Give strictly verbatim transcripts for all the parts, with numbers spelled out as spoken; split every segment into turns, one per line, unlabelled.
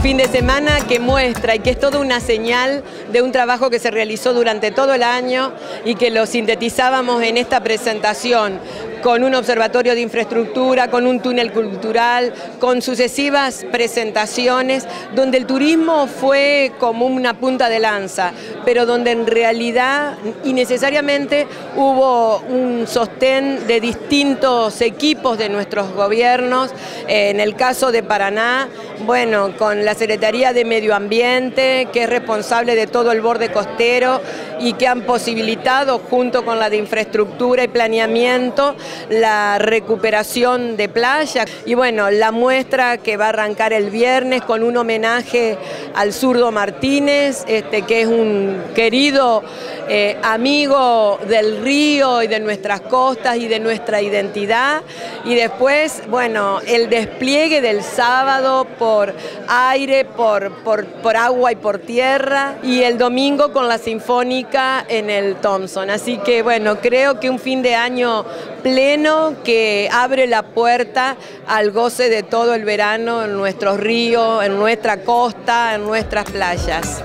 fin de semana que muestra y que es toda una señal de un trabajo que se realizó durante todo el año y que lo sintetizábamos en esta presentación con un observatorio de infraestructura, con un túnel cultural, con sucesivas presentaciones, donde el turismo fue como una punta de lanza, pero donde en realidad y necesariamente hubo un sostén de distintos equipos de nuestros gobiernos. En el caso de Paraná, bueno, con la Secretaría de Medio Ambiente, que es responsable de todo el borde costero y que han posibilitado, junto con la de infraestructura y planeamiento, la recuperación de playa. Y bueno, la muestra que va a arrancar el viernes con un homenaje al Zurdo Martínez, este, que es un querido eh, amigo del río y de nuestras costas y de nuestra identidad. Y después, bueno, el despliegue del sábado por aire, por, por, por agua y por tierra, y el domingo con la Sinfónica en el Thompson. Así que bueno, creo que un fin de año pleno que abre la puerta al goce de todo el verano en nuestros ríos, en nuestra costa, en nuestras playas.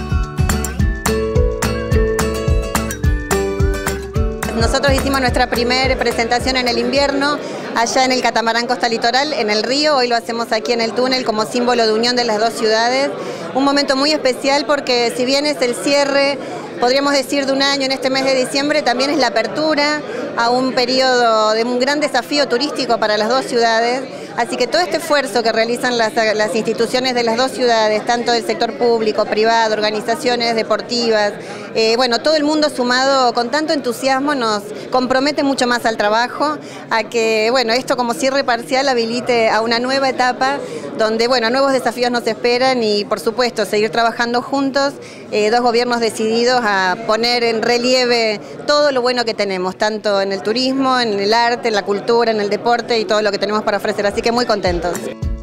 Nosotros hicimos nuestra primera presentación en el invierno, allá en el catamarán Costa Litoral, en el río. Hoy lo hacemos aquí en el túnel como símbolo de unión de las dos ciudades. Un momento muy especial porque si bien es el cierre, podríamos decir, de un año en este mes de diciembre, también es la apertura a un periodo de un gran desafío turístico para las dos ciudades. Así que todo este esfuerzo que realizan las, las instituciones de las dos ciudades, tanto del sector público, privado, organizaciones deportivas, eh, bueno, todo el mundo sumado con tanto entusiasmo nos compromete mucho más al trabajo, a que, bueno, esto como cierre parcial habilite a una nueva etapa donde, bueno, nuevos desafíos nos esperan y, por supuesto, seguir trabajando juntos, eh, dos gobiernos decididos a poner en relieve todo lo bueno que tenemos, tanto en el turismo, en el arte, en la cultura, en el deporte y todo lo que tenemos para ofrecer. Así que muy contentos.